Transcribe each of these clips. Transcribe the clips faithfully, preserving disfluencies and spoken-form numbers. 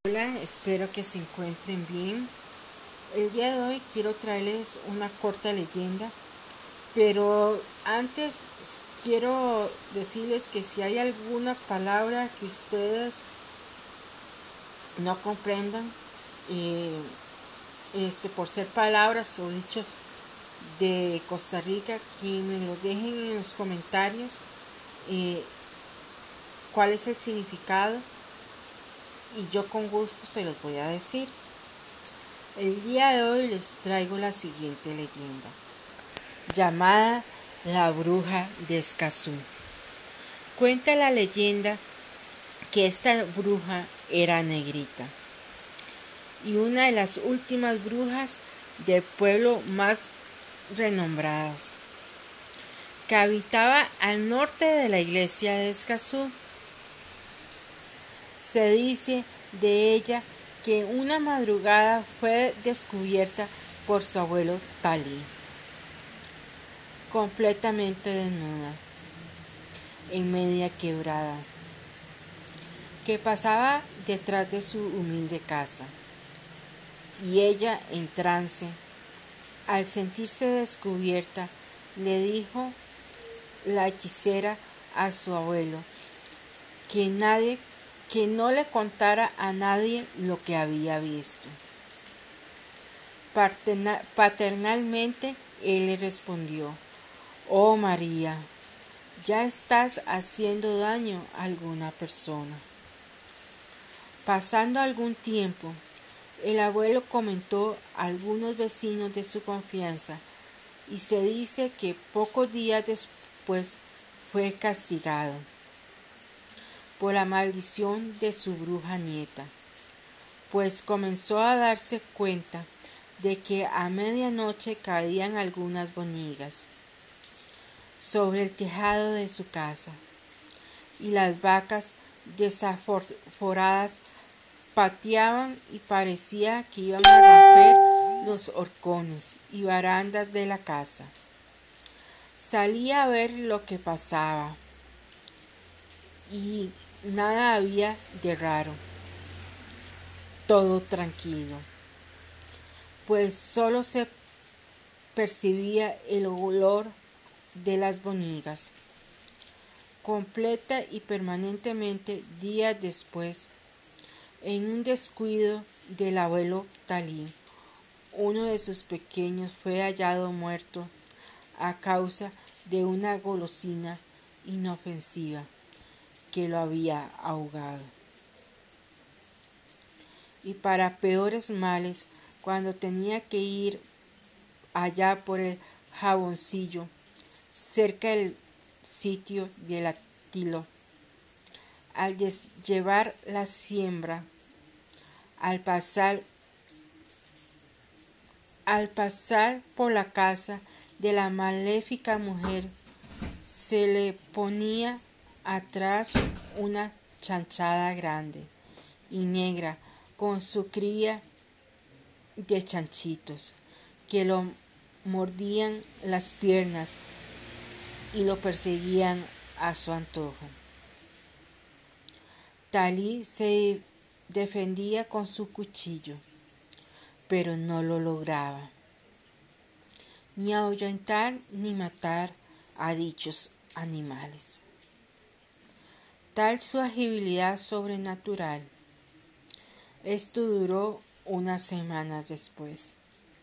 Hola, espero que se encuentren bien. El día de hoy quiero traerles una corta leyenda, pero antes quiero decirles que si hay alguna palabra que ustedes no comprendan, eh, este, por ser palabras o dichos de Costa Rica, que me lo dejen en los comentarios eh, cuál es el significado y yo con gusto se los voy a decir. El día de hoy les traigo la siguiente leyenda, llamada la bruja de Escazú. Cuenta la leyenda que esta bruja era negrita y una de las últimas brujas del pueblo más renombradas, que habitaba al norte de la iglesia de Escazú. Se dice de ella que una madrugada fue descubierta por su abuelo Talí, completamente desnuda, en media quebrada, que pasaba detrás de su humilde casa. Y ella, en trance, al sentirse descubierta, le dijo la hechicera a su abuelo que nadie, que no le contara a nadie lo que había visto. Paternalmente él le respondió: «Oh María, ya estás haciendo daño a alguna persona». Pasando algún tiempo, el abuelo comentó a algunos vecinos de su confianza y se dice que pocos días después fue castigado por la maldición de su bruja nieta, pues comenzó a darse cuenta de que a medianoche caían algunas boñigas sobre el tejado de su casa y las vacas desaforadas pateaban y parecía que iban a romper los horcones y barandas de la casa. Salía a ver lo que pasaba y nada había de raro, todo tranquilo, pues solo se percibía el olor de las boñigas. Completa y permanentemente días después, en un descuido del abuelo Talí, uno de sus pequeños fue hallado muerto a causa de una golosina inofensiva que lo había ahogado. Y para peores males, cuando tenía que ir allá por el jaboncillo, cerca del sitio del Atilo, al llevar la siembra, al pasar, al pasar por la casa de la maléfica mujer, se le ponía atrás una chanchada grande y negra con su cría de chanchitos que lo mordían las piernas y lo perseguían a su antojo. Talí se defendía con su cuchillo, pero no lo lograba ni ahuyentar ni matar a dichos animales. Tal su agilidad sobrenatural. Esto duró unas semanas después,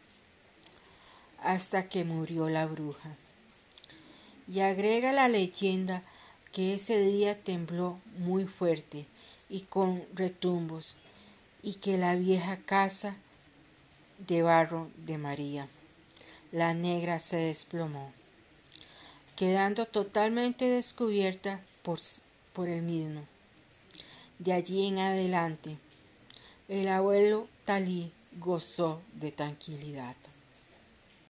hasta que murió la bruja. Y agrega la leyenda que ese día tembló muy fuerte y con retumbos, y que la vieja casa de barro de María, la negra, se desplomó, quedando totalmente descubierta por, por él mismo. De allí en adelante, el abuelo Talí gozó de tranquilidad.